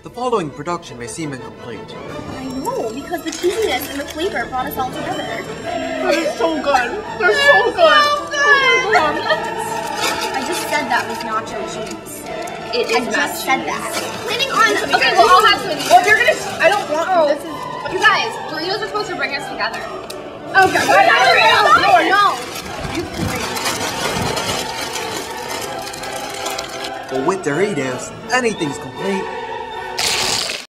the following production may seem incomplete. I know, because the cheesiness and the flavor brought us all together. They're so good. They're so good. I just said that with nacho cheese. It is I just said that. Planning on. Okay, well, I'll have to. Well, you're gonna. I don't want. Oh, this is. You guys, Doritos are supposed to bring us together. Okay. No. But with Doritos, anything's complete.